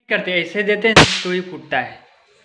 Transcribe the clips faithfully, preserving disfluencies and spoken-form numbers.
करते हैं, ऐसे देते हैं तो ही फूटता है।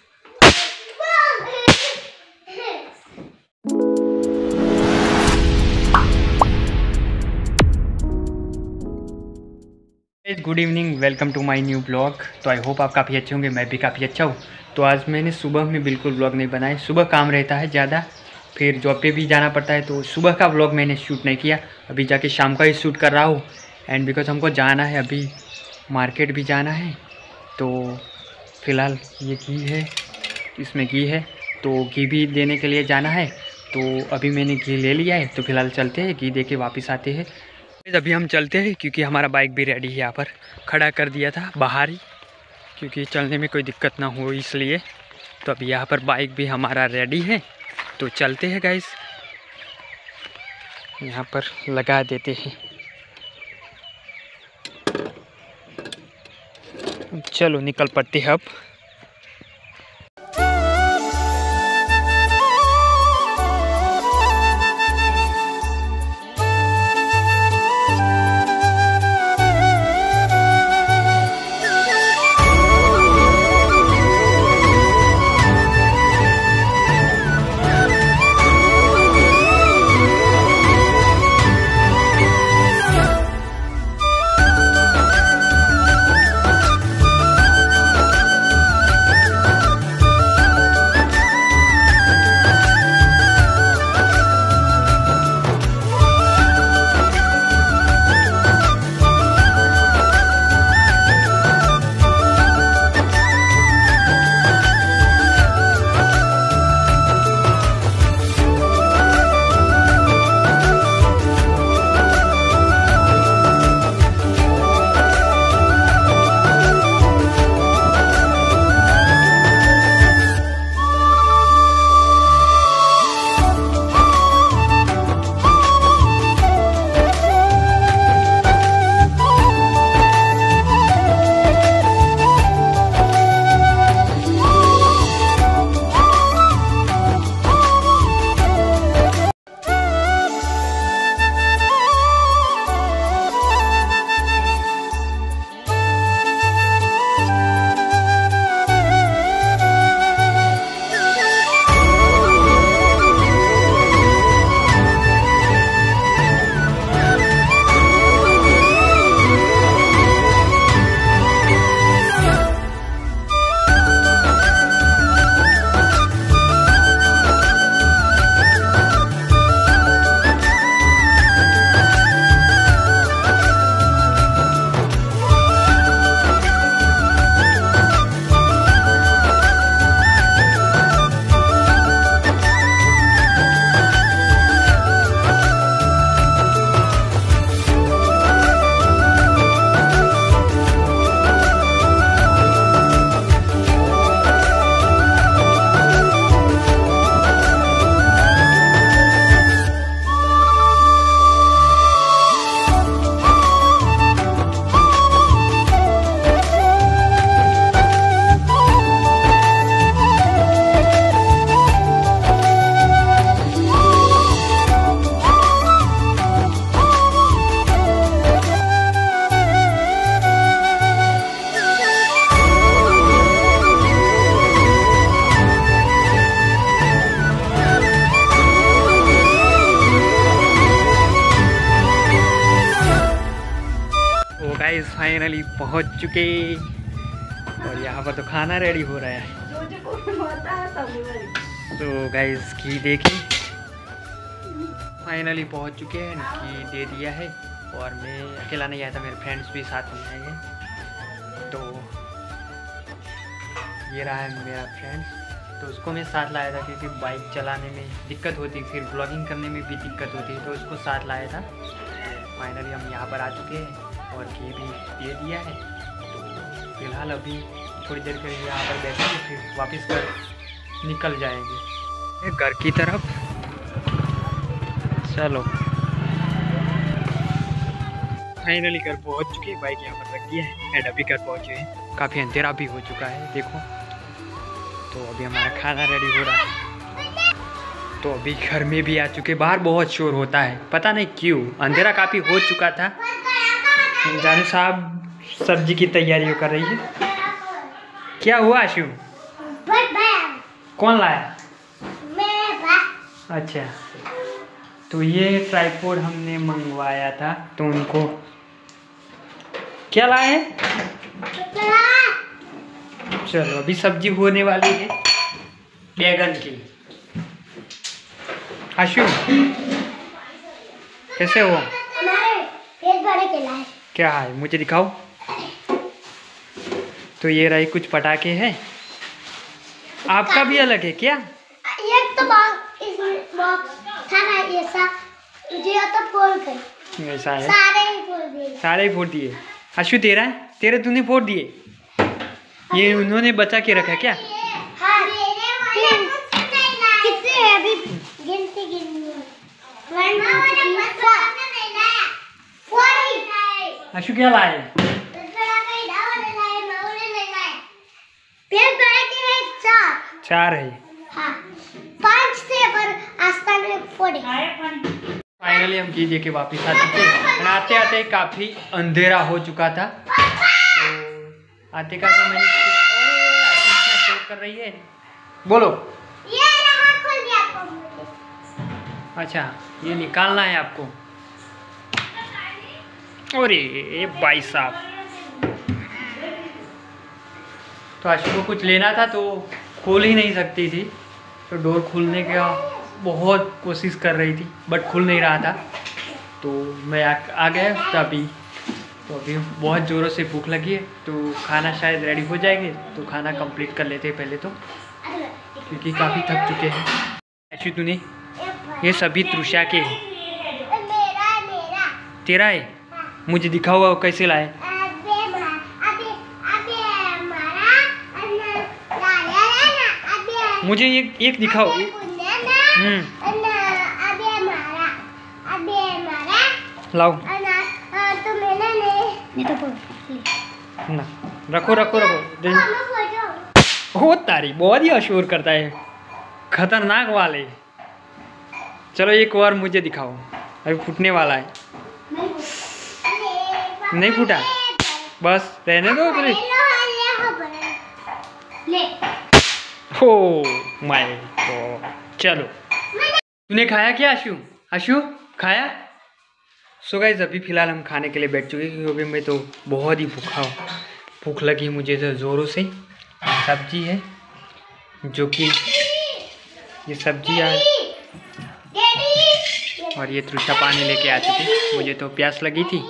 Good evening, welcome to my new blog. तो आई होप आप काफ़ी अच्छे होंगे, मैं भी काफ़ी अच्छा हूँ। तो आज मैंने सुबह में बिल्कुल ब्लॉग नहीं बनाए, सुबह काम रहता है ज़्यादा, फिर जॉब पे भी जाना पड़ता है, तो सुबह का ब्लॉग मैंने शूट नहीं किया। अभी जाके शाम का ही शूट कर रहा हूँ। एंड बिकॉज हमको जाना है, अभी मार्केट भी जाना है, तो फ़िलहाल ये घी है, इसमें घी है, तो घी भी देने के लिए जाना है। तो अभी मैंने घी ले लिया है, तो फ़िलहाल चलते हैं, घी दे के वापस आते हैं। अभी हम चलते हैं क्योंकि हमारा बाइक भी रेडी है, यहाँ पर खड़ा कर दिया था बाहर ही, क्योंकि चलने में कोई दिक्कत ना हो इसलिए। तो अभी यहाँ पर बाइक भी हमारा रेडी है, तो चलते हैं गाइस, यहाँ पर लगा देते हैं। चलो निकल पड़ते हैं अब। गाइस फाइनली पहुंच चुके, और यहाँ पर तो खाना रेडी हो रहा है। तो गाइस घी देखिए, फाइनली पहुंच चुके हैं, घी दे दिया है। और मैं अकेला नहीं आया था, मेरे फ्रेंड्स भी साथ में आए हैं। तो ये रहा है मेरा फ्रेंड्स, तो उसको मैं साथ लाया था क्योंकि बाइक चलाने में दिक्कत होती, फिर ब्लॉगिंग करने में भी दिक्कत होती, तो उसको साथ लाया था। तो फाइनली हम यहाँ पर आ चुके हैं और घी भी दे दिया है। तो फिलहाल अभी थोड़ी देर के लिए यहाँ पर बैठेंगे, फिर वापस घर निकल जाएंगे घर की तरफ। चलो फाइनली घर पहुँच चुके, बाइक यहाँ पर रख दिया है एंड अभी घर पहुँचे हैं। काफ़ी अंधेरा भी हो चुका है देखो। तो अभी हमारा खाना रेडी हो रहा है। तो अभी घर में भी आ चुके, बाहर बहुत शोर होता है, पता नहीं क्यों, अंधेरा काफ़ी हो चुका था। जाने साहब सब्जी की तैयारी कर रही है। क्या हुआ आशु? कौन लाया? अच्छा, तो ये ट्राइपॉड हमने मंगवाया था, तो उनको क्या लाए हैं? चलो अभी सब्जी होने वाली है बैगन की। आशु कैसे हो? क्या है मुझे दिखाओ। तो ये रही कुछ पटाखे हैं। आपका भी अलग है क्या? एक तो बॉक्स बॉक्स था ना ऐसा, तुझे तो फोड़ गई। ऐसा है, सारे ही फोड़ दिए। सारे ही फोड़ दिए। आशु तेरा है? तेरे तूने फोड़ दिए? ये उन्होंने बचा के रखा क्या? हाँ, कितने हैं अभी? गिनती गिननी है। आशु क्या लाए? चार चार है। हाँ, पांच थे पर आस्था में फोड़े। फाइनली हम जी के वापस आ चुके हैं। आते आते काफी अंधेरा हो चुका था, तो आते का तो मैंने शोर कर रही है। बोलो। ये रहा, खुल गया आपको। अच्छा, ये निकालना है आपको। अरे ये भाई साहब, तो आशु को कुछ लेना था तो खोल ही नहीं सकती थी, तो डोर खोलने का बहुत कोशिश कर रही थी बट खुल नहीं रहा था। तो मैं आ, आ गया तभी। तो अभी बहुत ज़ोरों से भूख लगी है, तो खाना शायद रेडी हो जाएंगे, तो खाना कंप्लीट कर लेते हैं पहले तो, क्योंकि काफ़ी थक चुके हैं। आशु तूने ये सभी तृषा के हैं। मेरा मेरा तेरा है? मुझे दिखा हुआ कैसे लाए? मुझे एक एक दिखाओ। हम्म लाओ ना, रखो रखो रखो। हो तारी, बहुत ही अशोर करता है, खतरनाक वाले। चलो एक और मुझे दिखाओ, अभी फूटने वाला है। नहीं फूटा, बस रहने दो उधर। हो माय गॉड, चलो। तूने खाया क्या आशु? आशु खाया? सो गाइस अभी फ़िलहाल हम खाने के लिए बैठ चुके हैं, क्योंकि मैं तो बहुत ही भूखा हूँ। भूख लगी मुझे तो ज़ोरों से। सब्जी है जो कि ये सब्जी है, और ये तृषा पानी लेके आ चुकी। मुझे तो प्यास लगी थी,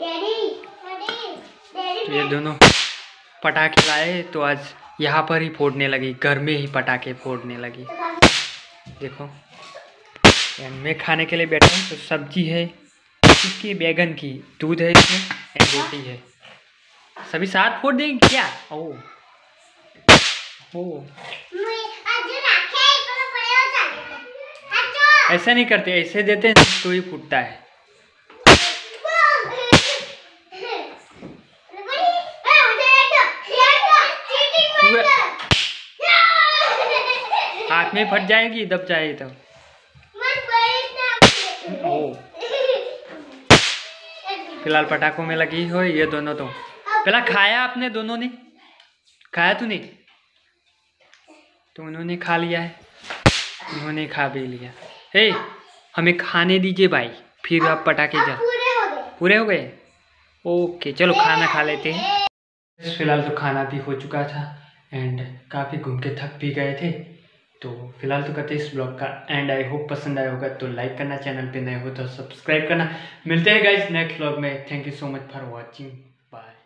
तो ये दोनों पटाखे लाए, तो आज यहाँ पर ही फोड़ने लगी, घर में ही पटाखे फोड़ने लगी। देखो मैं खाने के लिए बैठा हूँ, तो सब्जी है इसकी बैगन की, दूध है इसमें, रोटी है। सभी साथ फोड़ देंगे क्या? ओ ओ ऐसा नहीं करते, ऐसे देते हैं तो ही फूटता है। हाथ में फट जाएगी, दब जाए तो। ओ फिलहाल पटाखों में लगी हो ये दोनों। तो पहला खाया आपने दोनों ने? खाया तूने? तो उन्होंने खा लिया है, उन्होंने खा भी लिया। हे हमें खाने दीजिए भाई, फिर आप पटाखे जा। पूरे हो गए? पूरे हो गए? ओके चलो खाना खा लेते हैं। फिलहाल तो खाना भी हो चुका था एंड काफ़ी घूम के थक भी गए थे, तो फिलहाल तो करते इस ब्लॉग का एंड। आई होप पसंद आया होगा, तो लाइक करना, चैनल पे नए हो तो सब्सक्राइब करना। मिलते हैं गाइस नेक्स्ट ब्लॉग में। Thank you so much for watching, bye.